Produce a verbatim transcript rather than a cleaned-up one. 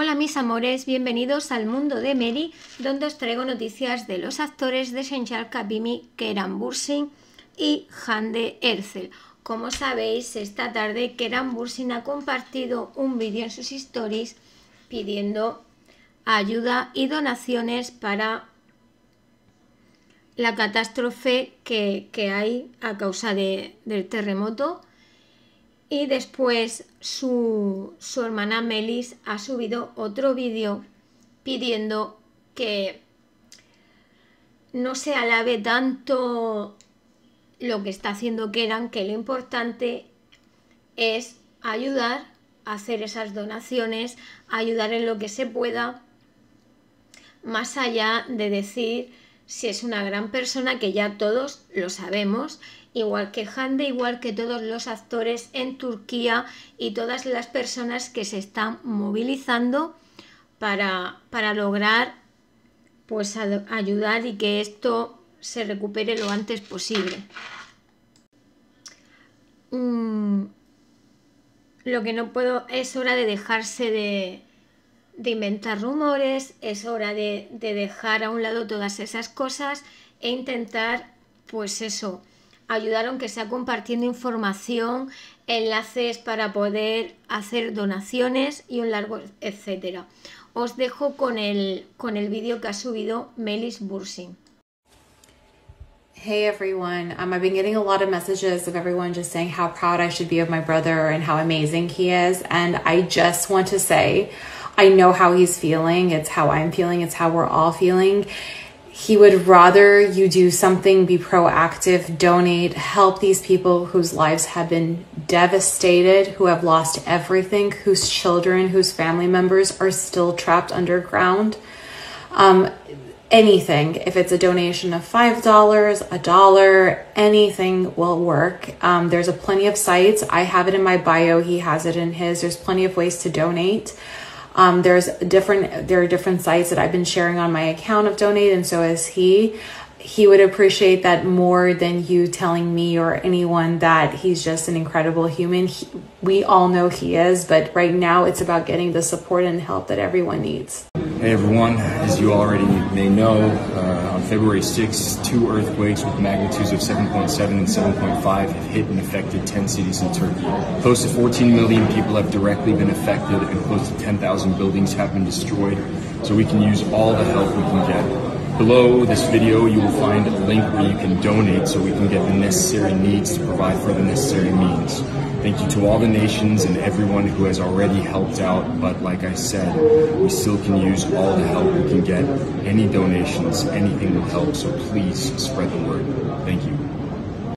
Hola mis amores, bienvenidos al mundo de Mary, donde os traigo noticias de los actores de Senchal Kabimi, Keran Bursin y Hande Erçel. Como sabéis, esta tarde Keran Bursin ha compartido un vídeo en sus stories pidiendo ayuda y donaciones para la catástrofe que, que hay a causa de, del terremoto. Y después su, su hermana Melis ha subido otro vídeo pidiendo que no se alabe tanto lo que está haciendo Keran, que lo importante es ayudar a hacer esas donaciones, ayudar en lo que se pueda, más allá de decir si es una gran persona, que ya todos lo sabemos, igual que Hande, igual que todos los actores en Turquía y todas las personas que se están movilizando para, para lograr pues ayudar y que esto se recupere lo antes posible. Mm, lo que no puedo, es hora de dejarse de, de inventar rumores, es hora de, de dejar a un lado todas esas cosas e intentar, pues eso, ayudar aunque sea compartiendo información, enlaces para poder hacer donaciones y un largo etcétera. Os dejo con el, con el vídeo que ha subido Melis Bursin. Hey everyone, um, I've been getting a lot of messages of everyone just saying how proud I should be of my brother and how amazing he is, and I just want to say, I know how he's feeling, it's how I'm feeling, it's how we're all feeling. He would rather you do something, be proactive, donate, help these people whose lives have been devastated, who have lost everything, whose children, whose family members are still trapped underground. Um, anything, if it's a donation of five dollars, a dollar, anything will work. Um, there's a plenty of sites. I have it in my bio. He has it in his. There's plenty of ways to donate. Um, there's different, there are different sites that I've been sharing on my account of Donate, and so is he. He would appreciate that more than you telling me or anyone that he's just an incredible human. He, we all know he is, but right now it's about getting the support and help that everyone needs. Hey everyone, as you already may know, uh, on February sixth, two earthquakes with magnitudes of seven point seven and seven point five have hit and affected ten cities in Turkey. Close to fourteen million people have directly been affected and close to ten thousand buildings have been destroyed, so we can use all the help we can get. Below this video, you will find a link where you can donate so we can get the necessary needs to provide for the necessary means. Thank you to all the nations and everyone who has already helped out, but like I said, we still can use all the help we can get. Any donations, anything will help, so please spread the word. Thank you.